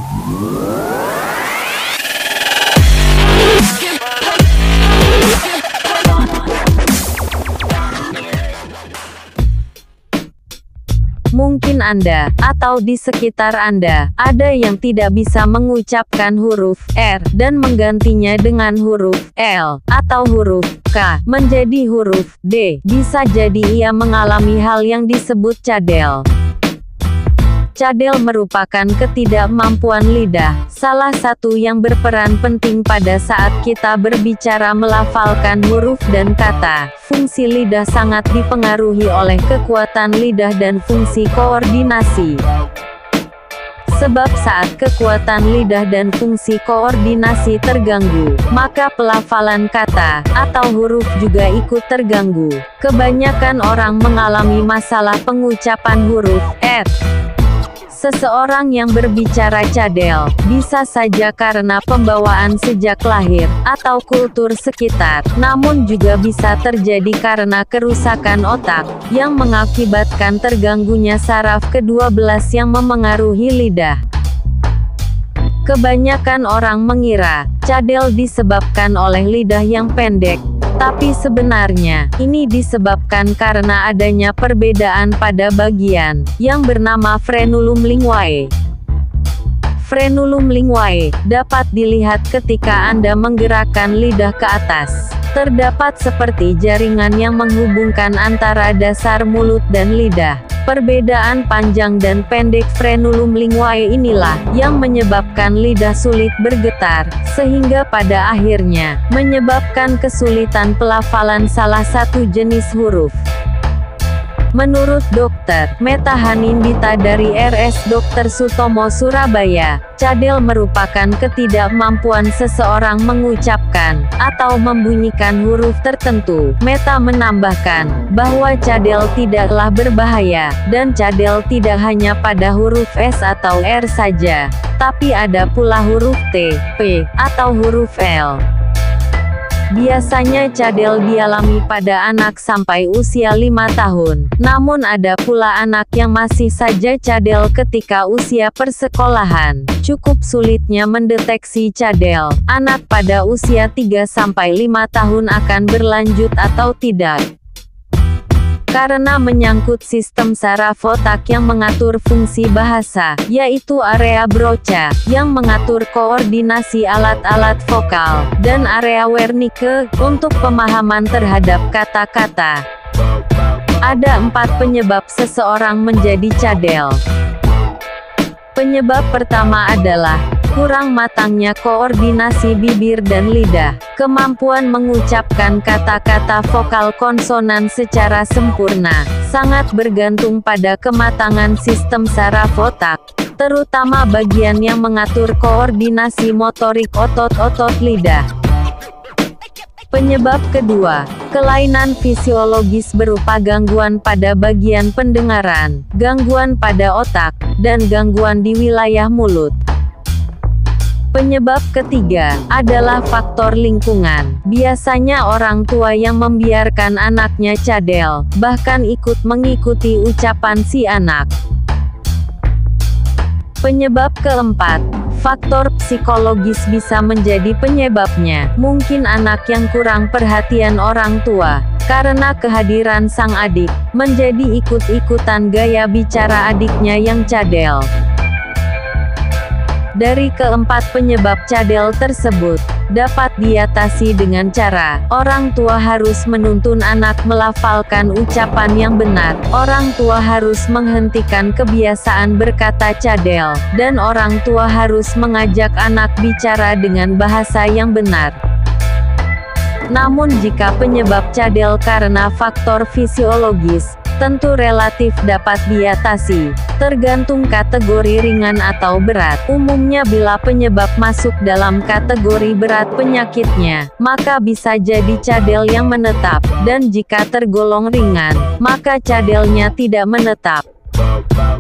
Mungkin Anda, atau di sekitar Anda, ada yang tidak bisa mengucapkan huruf R, dan menggantinya dengan huruf L, atau huruf K, menjadi huruf D. Bisa jadi ia mengalami hal yang disebut cadel. Cadel merupakan ketidakmampuan lidah, salah satu yang berperan penting pada saat kita berbicara melafalkan huruf dan kata. Fungsi lidah sangat dipengaruhi oleh kekuatan lidah dan fungsi koordinasi. Sebab saat kekuatan lidah dan fungsi koordinasi terganggu, maka pelafalan kata, atau huruf juga ikut terganggu. Kebanyakan orang mengalami masalah pengucapan huruf R. Seseorang yang berbicara cadel, bisa saja karena pembawaan sejak lahir, atau kultur sekitar, namun juga bisa terjadi karena kerusakan otak, yang mengakibatkan terganggunya saraf ke-12 yang memengaruhi lidah. Kebanyakan orang mengira, cadel disebabkan oleh lidah yang pendek. Tapi sebenarnya, ini disebabkan karena adanya perbedaan pada bagian, yang bernama frenulum linguae. Frenulum linguae, dapat dilihat ketika Anda menggerakkan lidah ke atas. Terdapat seperti jaringan yang menghubungkan antara dasar mulut dan lidah. Perbedaan panjang dan pendek frenulum linguae inilah, yang menyebabkan lidah sulit bergetar, sehingga pada akhirnya, menyebabkan kesulitan pelafalan salah satu jenis huruf. Menurut Dr. Meta Hanindita dari RS Dr. Sutomo Surabaya, cadel merupakan ketidakmampuan seseorang mengucapkan, atau membunyikan huruf tertentu. Meta menambahkan, bahwa cadel tidaklah berbahaya, dan cadel tidak hanya pada huruf S atau R saja, tapi ada pula huruf T, P, atau huruf L. Biasanya cadel dialami pada anak sampai usia 5 tahun, namun ada pula anak yang masih saja cadel ketika usia persekolahan. Cukup sulitnya mendeteksi cadel. Anak pada usia 3-5 tahun akan berlanjut atau tidak. Karena menyangkut sistem saraf otak yang mengatur fungsi bahasa, yaitu area Broca, yang mengatur koordinasi alat-alat vokal, dan area Wernicke, untuk pemahaman terhadap kata-kata. Ada 4 penyebab seseorang menjadi cadel. Penyebab pertama adalah kurang matangnya koordinasi bibir dan lidah. Kemampuan mengucapkan kata-kata vokal konsonan secara sempurna sangat bergantung pada kematangan sistem saraf otak, terutama bagian yang mengatur koordinasi motorik otot-otot lidah. Penyebab kedua, kelainan fisiologis berupa gangguan pada bagian pendengaran, gangguan pada otak, dan gangguan di wilayah mulut. Penyebab ketiga, adalah faktor lingkungan. Biasanya orang tua yang membiarkan anaknya cadel, bahkan ikut mengikuti ucapan si anak. Penyebab keempat, faktor psikologis bisa menjadi penyebabnya. Mungkin anak yang kurang perhatian orang tua, karena kehadiran sang adik, menjadi ikut-ikutan gaya bicara adiknya yang cadel. Dari keempat penyebab cadel tersebut, dapat diatasi dengan cara, orang tua harus menuntun anak melafalkan ucapan yang benar, orang tua harus menghentikan kebiasaan berkata cadel, dan orang tua harus mengajak anak bicara dengan bahasa yang benar. Namun jika penyebab cadel karena faktor fisiologis, tentu relatif dapat diatasi, tergantung kategori ringan atau berat. Umumnya bila penyebab masuk dalam kategori berat penyakitnya, maka bisa jadi cadel yang menetap, dan jika tergolong ringan, maka cadelnya tidak menetap.